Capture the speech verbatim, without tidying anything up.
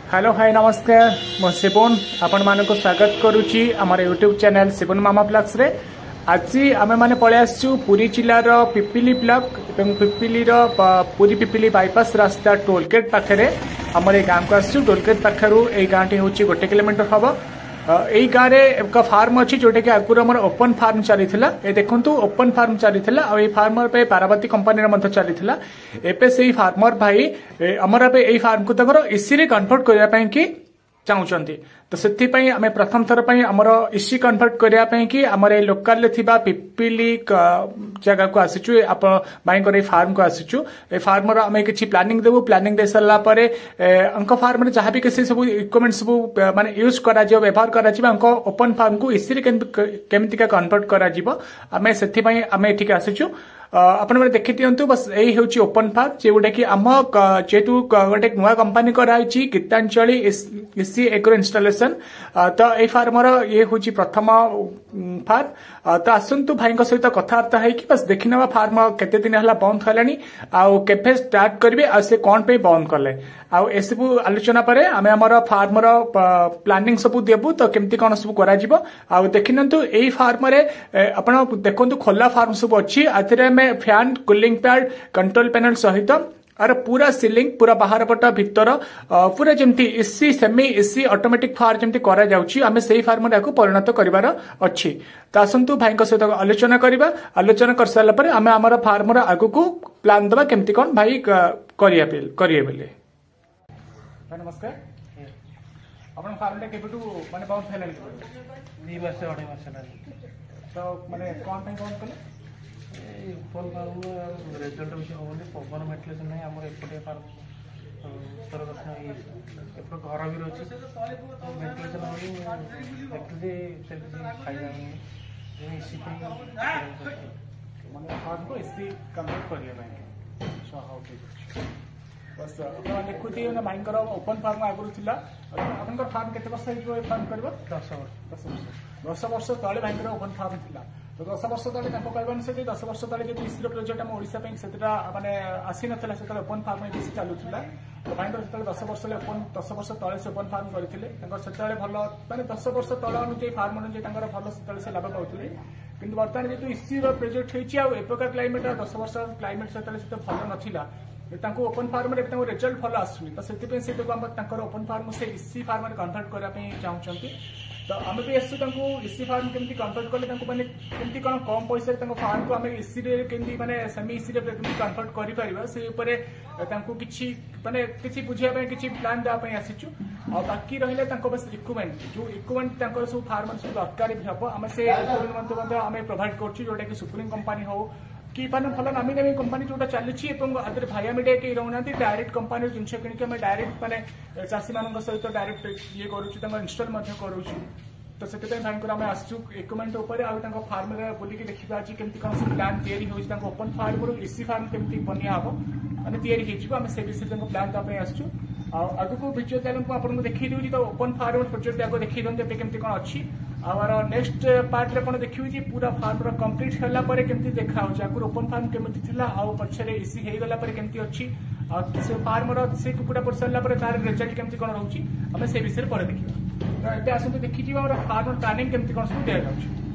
Hello hi नमस्कार मो शिवन आपण मानक स्वागत करुच्ची आमर YouTube channel Shivan Mama blogs रे। आज आम मैंने पलि आसचु पुरी जिलार पिपिली ब्लॉक पिपिली पुरी पिपिली बाईपास रास्ता टोलगेट पाखे आमर ए गाँव को आसचु। टोलगेट पाखु ये गाँव टी हूँ गोटे किलोमीटर हम। यही गाँव में एक फार्म अच्छी जोटा कि आगुरी आम ओपन फार्म चली ये देखूँ ओपन फार्म चली आ फार्मर पे पारावती कंपानी चली एवं से फार्मर भाई आमर यही फार्म को इसी कन्वर्ट करने की चाहूँगी। तो से आम प्रथम थर आमर इसी कन्वर्ट करने की आमर लोकाल पिपिली जगह को आसीचु भाई फार्म को आसीचु। ए फार्मर आम कि प्लानिंग देवु प्लानिंग दे सारापर अंक फार्म में जहाँ भी किसी सब इक्विपमेंट सब माने यूज करा व्यवहार करा ओपन फार्म को इसी केमितिका कन्वर्ट करा आम से आम एठिक आसीचु। आपण मैंने देखी दिंतु बस यही हूँ ओपन फार्म जोटा कि आम जेहेतु गोटे नुआ कंपानी कराई गीतांजलि इसी एग्रो इंस्टॉलेशन। तो ये फार्मर ये हूँ प्रथम फार्म। तो आसतु भाई सहित कथबार्ता है बस देखी ना फार्म केते दिन है बंद है आउ स्टार्ट करेंगे आ से कौन पे बंद कले आउ ए सब आलोचना पर आम आमर फार्मर प्लानिंग सब देबू। तो केमती कौन सब करा देखी ना यही फार्म आप देखो खोला फार्म सब अच्छी आते fan cooling pad control panel सहित और पूरा सीलिंग पूरा बाहर पट भितर पूरा जमती AC semi AC automatic farm जमती करा जाउची आमे सेही फार्म रे परिणत करिवार अछि। तो आसंतु भाई सहित आलोचना करिबा। आलोचना कर सारा पर आमे हमर फार्म रे आगु को प्लान दबा केमती कोन भाई करिया पेल करिए बेले। नमस्कार अपन फार्म रे केबटू माने बहुत फैलन दी मास अढाई मास तो माने कोन पे कोन कले ओपन फार्म रिजल्ट भी होनी पवन मेटलेस नहीं आम एपटे फार्म उत्तर दक्षिण एपट घर भी रही मेटलेस देखी खाଇବା एसी मैंने फार्म को एसी कन्वर्ट करने बस देखुती भाई ओपन फार्म आगुरी थी आप फार्म केते वर्ष हो फार्म कर दस वर्ष दस वर्ष दस वर्ष तले भाई ओपन फार्म थी। तो दस वर्ष तले कहवा अनुसार दस वर्ष तले जो इसी प्रोजेक्ट आम ओडिशा से माने आसी नाला से ओपन फार्म बेसी चलूला। तो भाई जो दस वर्ष ओपन दस वर्ष तले से ओपन फार्म करते से भल माने दस वर्ष तल अनुଯାयी फार्म अनुଯାयी भल से लाभ पाते कि बर्तमान जो इसी प्रोजेक्ट होगा क्लाइमेट दस वर्ष क्लाइमेट से भल नाला ओपन फार्म रिजल्ट भल आसुनी। तो से ओपन फार्म से इसी फार्म कन्वर्ट करने चाहूँगी। तो आम भी आसू इसी फार्म केमती कन्वर्ट कले माने केमती कौन कम पैसा फार्म को आम इसी केमती माने सेमी इसी कन्वर्ट कर से किसी माने किसी बुझापी किसी प्लान देवाई आसीचु। आ बाकी रहा बस इक्विपमेंट जो इक्विपमेंट सब फार्म सब दरकार भी हम आम से आम प्रोवाइड कर जोटा कि सुप्रीम कंपानी हो कि भल नामी नामी कंपानी जोटा चली आदि भाया मीडिया कहीं रोना डायरेक्ट कंपानी जिन कि डायरेक्ट माने चाषी मान सहित डायरेक्ट ये करूँ इंस्टॉल करूँ। तो से भाई आम आसचु इक्विपमेंट उपर आ फार्म बुलिक देखा केमती कौन सब प्लान या ओपन फार्म रू इसी फार्म केमती बनिया हम माने आम से विषय प्लान देवाई आसचु। आगु भिजुआल चैनल को आपको देखी दूसरी। तो ओपन फार्म प्रोजेक्ट आगे देखी दिखाते केमती कौन अच्छी आर नेक्स्ट पार्ट रे कौन देखिए पूरा फार्म कंप्लीट होगा केमती देखा आगुरी ओपन फार्म केमती थी पछरे इसी होगला केमती अच्छी से फार्म से कुकुड़ा पड़ सारा तार रिजल्ट केमती कौन रोचे आम से विषय पर देखा। तो ये आसतु देखी फार्म प्लानिंग केमती कौन सब दिया जाए।